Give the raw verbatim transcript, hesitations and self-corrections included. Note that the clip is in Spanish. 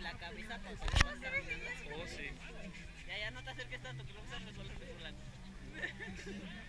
la cabeza cuando vas caminando. Oh, sí. Ya, ya no te acerques tanto, que luego se resbalan, te burlan.